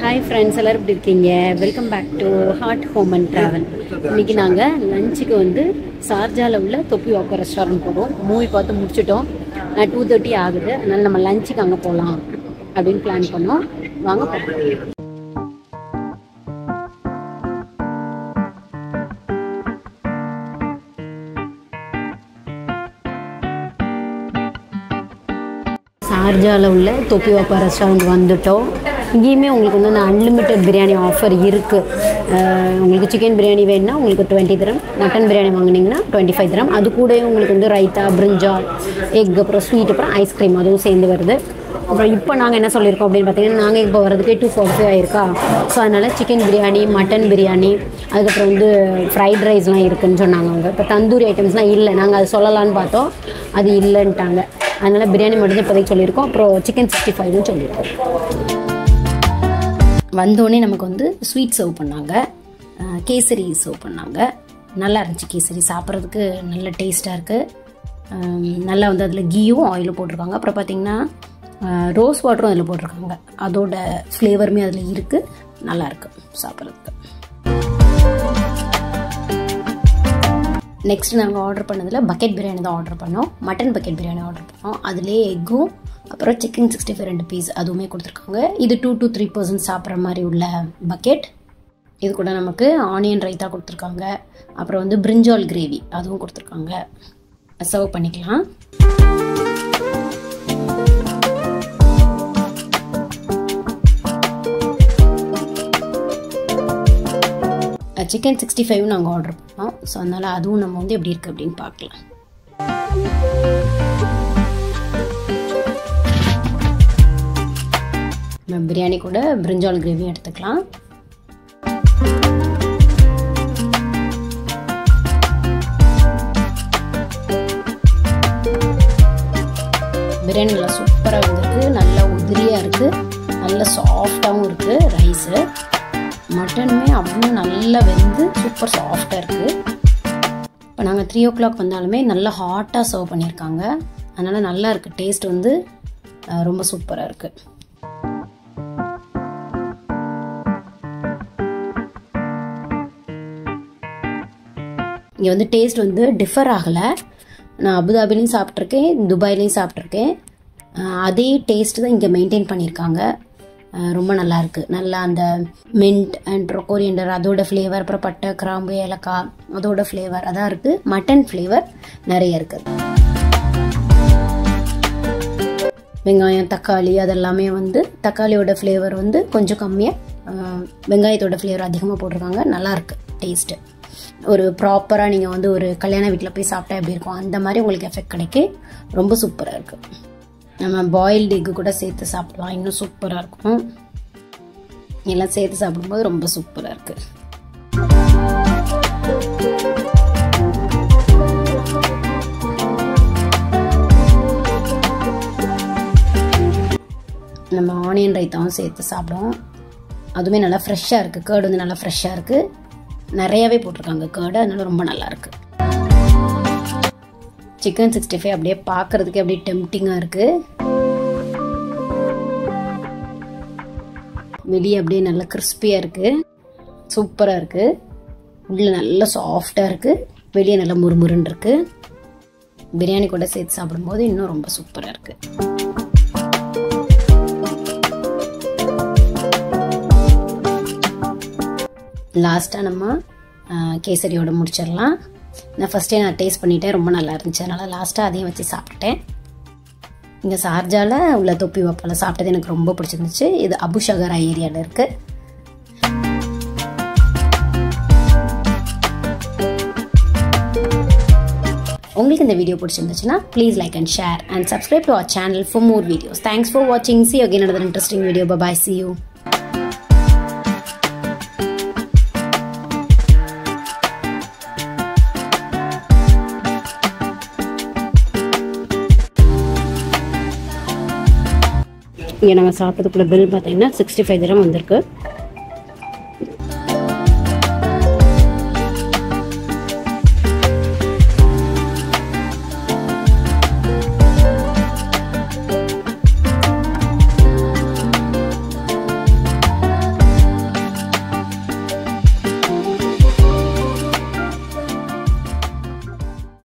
Hi friends, எல்லாரும் எப்படி இருக்கீங்க? Welcome back to heart home and travel. இன்னைக்கு நாங்கள் லஞ்சுக்கு வந்து ஷார்ஜாவில் உள்ள தொப்பி வாப்பா ரெஸ்டாரண்ட் போகிறோம். மூவி பார்த்து முடிச்சிட்டோம். 2:30 ஆகுது. அதனால் நம்ம லஞ்சுக்கு அங்கே போகலாம் அப்படின்னு பிளான் பண்ணோம். வாங்க பார்க்கலாம். ஷார்ஜாவில் உள்ள தொப்பி வாப்பா ரெஸ்டாரண்ட் வந்துட்டோம். இங்கேயுமே உங்களுக்கு வந்து அந்த அன்லிமிட்டட் பிரியாணி ஆஃபர் இருக்குது. உங்களுக்கு சிக்கன் பிரியாணி வேணுன்னா உங்களுக்கு 20 திரம், மட்டன் பிரியாணி வாங்கினீங்கன்னா 25 திரம். அது கூட உங்களுக்கு வந்து ரைத்தா, பிரிஞ்சால், எக், அப்புறம் ஸ்வீட், அப்புறம் ஐஸ்கிரீம் அதுவும் சேர்ந்து வருது. அப்புறம் இப்போ நாங்கள் என்ன சொல்லியிருக்கோம் அப்படின்னு பார்த்தீங்கன்னா, நாங்கள் இப்போ வரதுக்கே 245 ஆயிருக்கா. ஸோ அதனால் சிக்கன் பிரியாணி, மட்டன் பிரியாணி, அதுக்கப்புறம் வந்து ஃப்ரைட் ரைஸ்லாம் இருக்குதுன்னு சொன்னாங்க அவங்க. இப்போ தந்தூரி ஐட்டம்ஸ்லாம் இல்லை, நாங்கள் அது சொல்லலான்னு பார்த்தோம், அது இல்லைன்ட்டாங்க. அதனால் பிரியாணி மட்டும் இப்போதைக்கு சொல்லியிருக்கோம். அப்புறம் சிக்கன் 65 சொல்லியிருக்கோம். வந்தோடனே நமக்கு வந்து ஸ்வீட் சர்வ் பண்ணாங்க, கேசரி சர்வ் பண்ணாங்க. நல்லா இருந்துச்சு கேசரி, சாப்பிட்றதுக்கு நல்ல டேஸ்ட்டாக இருக்குது. நல்லா வந்து அதில் கீயும் ஆயிலும் போட்டிருக்காங்க. அப்புறம் பார்த்திங்கன்னா ரோஸ் வாட்டரும் அதில் போட்டிருக்காங்க. அதோட ஃப்ளேவருமே அதில் இருக்குது, நல்லாயிருக்கு சாப்பிட்றதுக்கு. நெக்ஸ்ட் நாங்கள் ஆர்டர் பண்ணதில் பக்கெட் பிரியாணி தான் ஆர்டர் பண்ணோம். மட்டன் பக்கெட் பிரியாணி ஆர்டர் பண்ணோம். அதிலே எக்கும் அப்புறம் சிக்கன் 65 2 பீஸ் அதுவுமே கொடுத்துருக்காங்க. இது 2 to 3% சாப்பிட்ற மாதிரி உள்ள பக்கெட். இது கூட நமக்கு ஆனியன் ரைத்தா கொடுத்துருக்காங்க. அப்புறம் வந்து பிரிஞ்சால் கிரேவி அதுவும் கொடுத்துருக்காங்க. சர்வ் பண்ணிக்கலாம். சிக்கன் 65 நாங்கள் ஆர்டர் பண்ணோம். ஸோ அதனால் அதுவும் நம்ம வந்து எப்படி இருக்குது அப்படின்னு பார்க்கலாம். நம்ம பிரியாணி கூட பிரிஞ்சால் கிரேவியும் எடுத்துக்கலாம். பிரியாணி நல்லா சூப்பராக வந்திருக்கு, நல்லா உதிரியாக இருக்குது, நல்ல சாஃப்டாகவும் இருக்குது. ரைஸு மட்டனுமே அவ்வளோ நல்லா வெந்து சூப்பர் சாஃப்டாக இருக்குது. இப்போ நாங்கள் 3 o'clock வந்தாலுமே நல்லா ஹாட்டாக சர்வ் பண்ணியிருக்காங்க. அதனால் நல்லா இருக்குது, டேஸ்ட் வந்து ரொம்ப சூப்பராக இருக்குது. இங்கே வந்து டேஸ்ட் வந்து டிஃபர் ஆகலை. நான் அபுதாபிலையும் சாப்பிட்ருக்கேன், துபாயிலையும் சாப்பிட்ருக்கேன். அதே டேஸ்ட் தான் இங்கே மெயின்டைன் பண்ணியிருக்காங்க. ரொம்ப நல்லா இருக்குது. நல்லா அந்த மின்ட் அண்ட் கொரியண்டர் அதோட ஃப்ளேவர், அப்புறம் பட்டை, கிராம்பு, ஏலக்காய் அதோட ஃப்ளேவர் அதான் இருக்குது. மட்டன் ஃப்ளேவர் நிறைய இருக்குது. வெங்காயம், தக்காளி அதெல்லாமே வந்து தக்காளியோட ஃப்ளேவர் வந்து கொஞ்சம் கம்மியாக, வெங்காயத்தோட ஃப்ளேவர் அதிகமாக போட்டிருக்காங்க. நல்லாயிருக்கு டேஸ்ட்டு. ஒரு ப்ராப்பராக நீங்கள் வந்து ஒரு கல்யாண வீட்டில் போய் சாப்பிட்டா எப்படி இருக்கும் அந்த மாதிரி உங்களுக்கு எஃபெக்ட் கிடைக்கு. ரொம்ப சூப்பராக இருக்குது. நம்ம பாயில்டு எக்கு கூட சேர்த்து சாப்பிடலாம், இன்னும் சூப்பராக இருக்கும். எல்லாம் சேர்த்து சாப்பிடும்போது ரொம்ப சூப்பராக இருக்குது. நம்ம ஆனியன் ரைத்தாவும் சேர்த்து சாப்பிடுவோம். அதுவுமே நல்லா ஃப்ரெஷ்ஷாக இருக்குது. கேர்டு வந்து நல்லா ஃப்ரெஷ்ஷாக இருக்குது, நிறையாவே போட்டிருக்காங்க கேர்டு, அதனால ரொம்ப நல்லாயிருக்கு. சிக்கன் 65 அப்படியே பார்க்குறதுக்கு அப்படியே டெம்ப்டிங்காக இருக்குது. வெளியே அப்படியே நல்லா கிறிஸ்பியாக இருக்குது, சூப்பராக இருக்குது. உள்ளே நல்லா சாஃப்டாக இருக்குது, வெளியே நல்லா முறுமுறுன்னு இருக்குது. பிரியாணி கூட சேர்த்து சாப்பிடும்போது இன்னும் ரொம்ப சூப்பராக இருக்குது. லாஸ்ட்டாக நம்ம கேசரியோட முடிச்சிடலாம். நான் ஃபஸ்ட்டே டேஸ்ட் பண்ணிட்டேன், ரொம்ப நல்லா இருந்துச்சு. அதனால் லாஸ்ட்டாக அதையும் வச்சு சாப்பிட்டேன். இங்கே ஷார்ஜாவில் உள்ள தொப்பி வாப்பாவில் சாப்பிட்டது எனக்கு ரொம்ப பிடிச்சிருந்துச்சு. இது அபு ஷகரா ஏரியாவில் இருக்குது. உங்களுக்கு இந்த வீடியோ பிடிச்சிருந்துச்சுன்னா please like and share and subscribe to our channel for more videos. Thanks for வாட்சிங். See you again another interesting video. Bye bye. See you. இங்கே நாங்கள் சாப்பிட்றதுக்குள்ள பில் பார்த்தீங்கன்னா 65 திரம் வந்திருக்கு.